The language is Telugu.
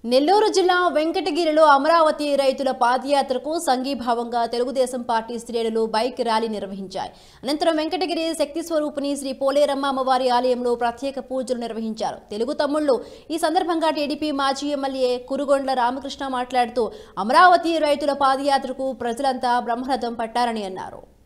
నెల్లూరు జిల్లా వెంకటగిరిలో అమరావతి రైతుల పాదయాత్రకు సంఘీభావంగా తెలుగుదేశం పార్టీ శ్రేణులు బైక్ ర్యాలీ నిర్వహించాయి. అనంతరం వెంకటగిరి శక్తి స్వరూపిణి శ్రీ పోలేరమ్మ అమ్మవారి ఆలయంలో ప్రత్యేక పూజలు నిర్వహించారు. తెలుగు తమ్ముళ్లు ఈ సందర్భంగా టీడీపీ మాజీ ఎమ్మెల్యే కురుగొండ్ల రామకృష్ణ మాట్లాడుతూ అమరావతి రైతుల పాదయాత్రకు ప్రజలంతా బ్రహ్మరథం పట్టారని అన్నారు.